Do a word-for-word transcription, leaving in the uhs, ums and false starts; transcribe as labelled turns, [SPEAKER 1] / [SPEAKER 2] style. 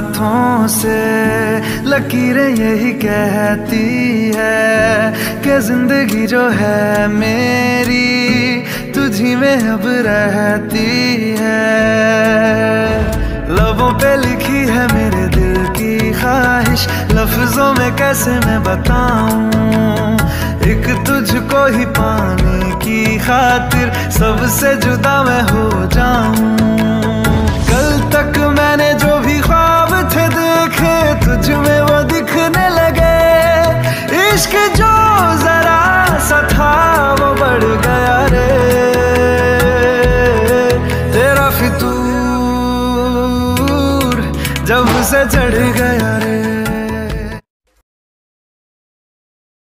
[SPEAKER 1] हाथों से लकीरें यही कहती है कि जिंदगी जो है मेरी तुझी में अब रहती है। लबों पे लिखी है मेरे दिल की ख्वाहिश, लफ्जों में कैसे मैं बताऊं, एक तुझको ही पाने की खातिर सबसे जुदा मैं हो जाऊं। कल तक मैंने जो भी ख्वाब थे देखे तुझ में वो दिखने लगे, इश्क जो जरा सा था वो बढ़ गया रे, तेरा फितूर जब से चढ़ गया।